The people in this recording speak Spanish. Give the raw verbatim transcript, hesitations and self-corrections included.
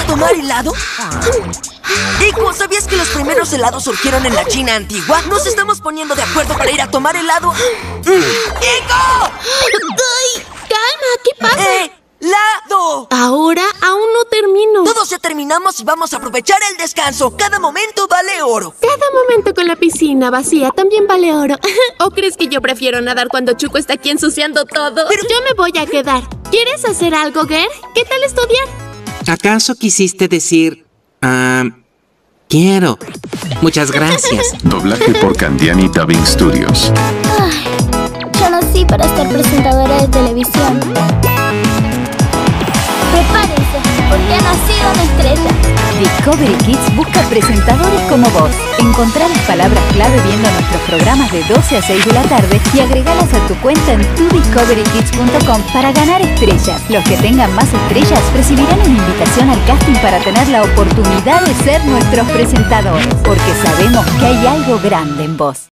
a tomar helado? Ico, ¿sabías que los primeros helados surgieron en la China antigua? Nos estamos poniendo de acuerdo para ir a tomar helado. ¡Ico! Calma, ¿qué pasa? ¡Helado! Ahora aún no termino. Todos ya terminamos y vamos a aprovechar el descanso. Cada momento vale oro. Cada momento con la piscina vacía también vale oro. ¿O crees que yo prefiero nadar cuando Chuco está aquí ensuciando todo? Pero yo me voy a quedar. ¿Quieres hacer algo, Ger? ¿Qué tal estudiar? ¿Acaso quisiste decir... Ah... quiero? Muchas gracias. Doblaje por Candiani Dubbing Studios. Ay, yo nací para ser presentadora de televisión. Prepárense, porque ha nacido una estrella. Discovery Kids busca presentadores como vos. Encontrá las palabras clave viendo nuestros programas de doce a seis de la tarde y agregalas a tu cuenta en tu discovery kids punto com para ganar estrellas. Los que tengan más estrellas recibirán una invitación al casting para tener la oportunidad de ser nuestros presentadores, porque sabemos que hay algo grande en vos.